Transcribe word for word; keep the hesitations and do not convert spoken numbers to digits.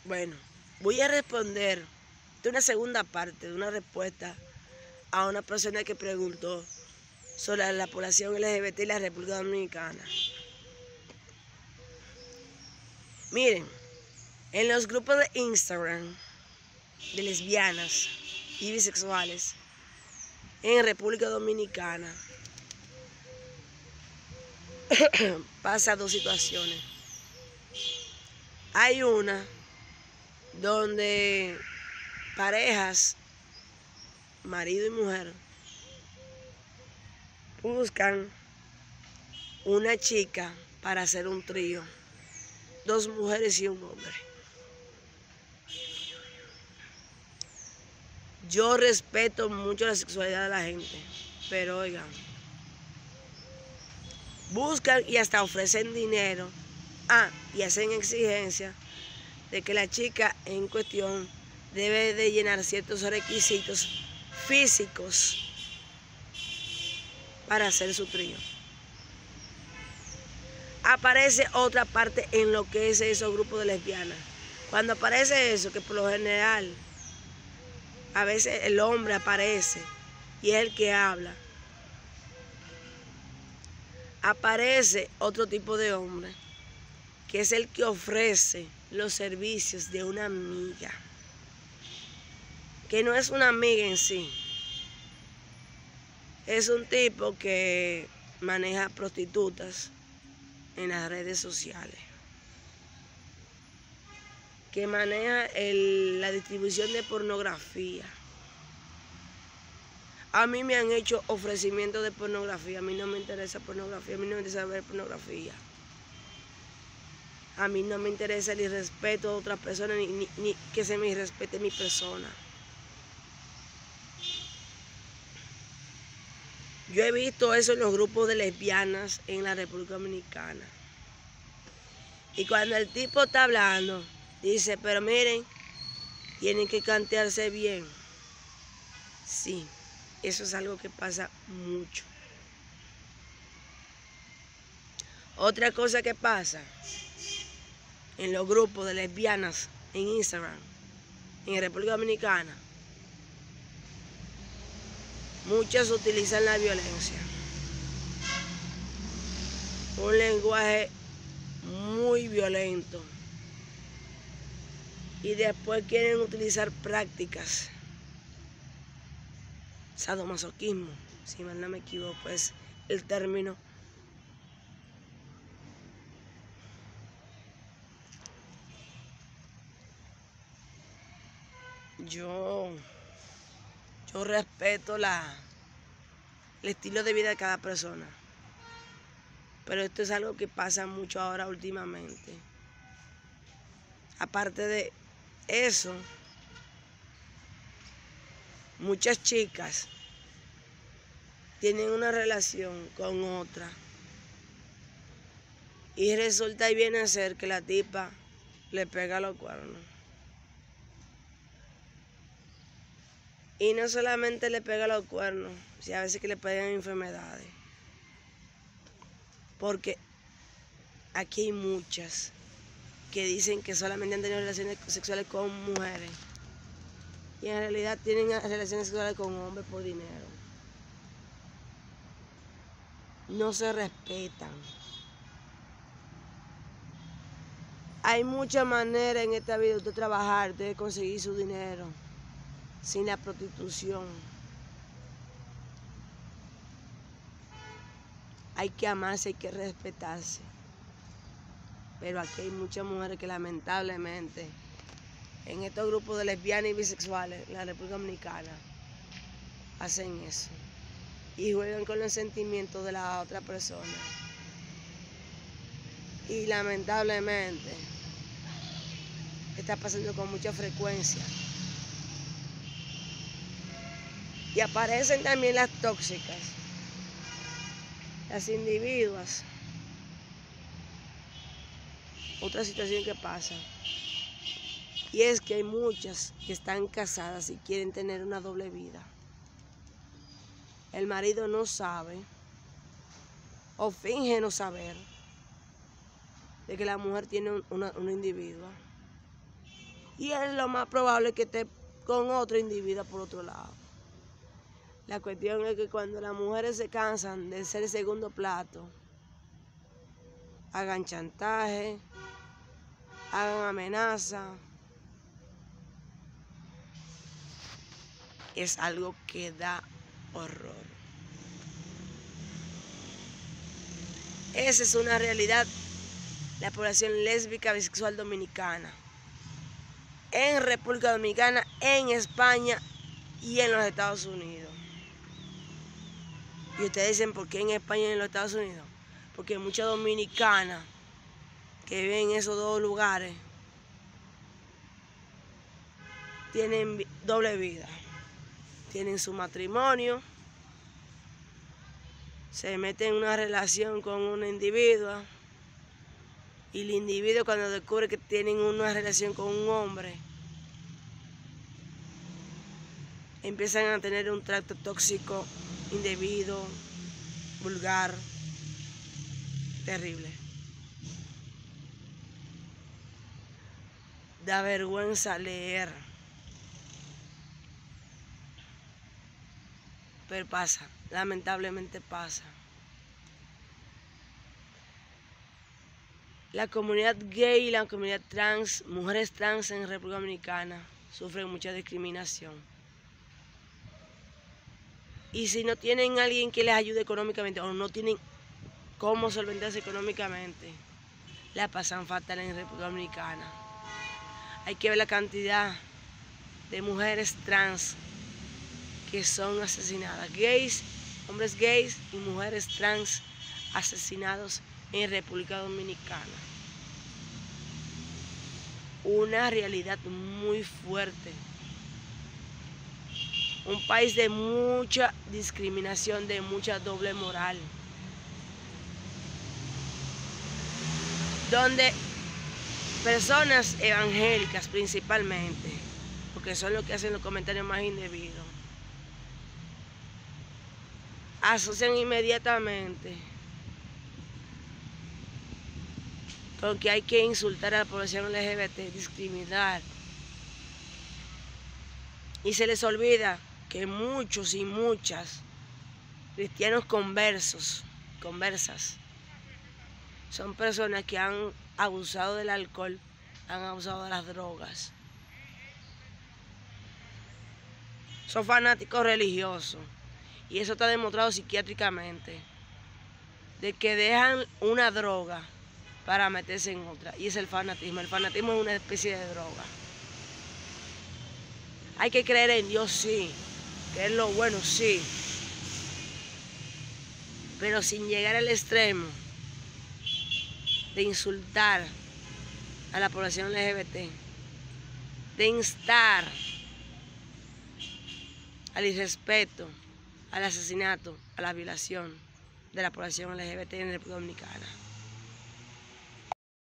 Bueno, voy a responder de una segunda parte, de una respuesta a una persona que preguntó sobre la población L G B T y la República Dominicana. Miren, en los grupos de Instagram de lesbianas y bisexuales en República Dominicana pasa dos situaciones. Hay una donde parejas, marido y mujer, buscan una chica para hacer un trío, dos mujeres y un hombre. Yo respeto mucho la sexualidad de la gente, pero oigan, buscan y hasta ofrecen dinero, ah, y hacen exigencia de que la chica en cuestión debe de llenar ciertos requisitos físicos para hacer su trío. Aparece otra parte en lo que es esos grupos de lesbianas. Cuando aparece eso, que por lo general a veces el hombre aparece y es el que habla, aparece otro tipo de hombre que es el que ofrece los servicios de una amiga, que no es una amiga en sí, es un tipo que maneja prostitutas en las redes sociales, que maneja el, la distribución de pornografía. A mí me han hecho ofrecimientos de pornografía, a mí no me interesa pornografía, a mí no me interesa ver pornografía. A mí no me interesa el irrespeto de otras personas, ni, ni, ni que se me irrespete mi persona. Yo he visto eso en los grupos de lesbianas en la República Dominicana. Y cuando el tipo está hablando, dice, pero miren, tienen que cantearse bien. Sí, eso es algo que pasa mucho. Otra cosa que pasa en los grupos de lesbianas en Instagram, en República Dominicana, muchas utilizan la violencia. Un lenguaje muy violento. Y después quieren utilizar prácticas. Sadomasoquismo, si mal no me equivoco, es el término. Yo, yo respeto la, el estilo de vida de cada persona. Pero esto es algo que pasa mucho ahora últimamente. Aparte de eso, muchas chicas tienen una relación con otra y resulta y viene a ser que la tipa le pega los cuernos. Y no solamente le pega los cuernos, sino a veces que le pegan enfermedades. Porque aquí hay muchas que dicen que solamente han tenido relaciones sexuales con mujeres y en realidad tienen relaciones sexuales con hombres por dinero. No se respetan. Hay muchas maneras en esta vida de usted trabajar, de conseguir su dinero sin la prostitución. Hay que amarse, hay que respetarse. Pero aquí hay muchas mujeres que lamentablemente en estos grupos de lesbianas y bisexuales en la República Dominicana hacen eso y juegan con los sentimientos de la otra persona. Y lamentablemente está pasando con mucha frecuencia. Y aparecen también las tóxicas, las individuas. Otra situación que pasa, y es que hay muchas que están casadas y quieren tener una doble vida. El marido no sabe o finge no saber de que la mujer tiene una, una individua. y es lo más probable que esté con otro individuo por otro lado. La cuestión es que cuando las mujeres se cansan de ser el segundo plato, hagan chantaje, hagan amenaza, es algo que da horror. Esa es una realidad, la población lésbica bisexual dominicana, en República Dominicana, en España y en los Estados Unidos. Y ustedes dicen, ¿por qué en España y en los Estados Unidos? Porque muchas dominicanas que viven en esos dos lugares tienen doble vida. Tienen su matrimonio, se meten en una relación con una individua y el individuo, cuando descubre que tienen una relación con un hombre, empiezan a tener un trato tóxico, indebido, vulgar, terrible. Da vergüenza leer, pero pasa, lamentablemente pasa. La comunidad gay y la comunidad trans, mujeres trans en República Dominicana, sufren mucha discriminación. Y si no tienen a alguien que les ayude económicamente o no tienen cómo solventarse económicamente, la pasan fatal en República Dominicana. Hay que ver la cantidad de mujeres trans que son asesinadas, gays, hombres gays y mujeres trans asesinados en República Dominicana. Una realidad muy fuerte. Un país de mucha discriminación, de mucha doble moral, donde personas evangélicas principalmente, porque son los que hacen los comentarios más indebidos, asocian inmediatamente con que hay que insultar a la población L G B T, discriminar, y se les olvida que muchos y muchas cristianos conversos, conversas, son personas que han abusado del alcohol, han abusado de las drogas. Son fanáticos religiosos y eso está demostrado psiquiátricamente, de que dejan una droga para meterse en otra, y es el fanatismo. El fanatismo es una especie de droga. Hay que creer en Dios, sí, que es lo bueno, sí, pero sin llegar al extremo de insultar a la población L G B T, de instar al irrespeto, al asesinato, a la violación de la población L G B T en República Dominicana.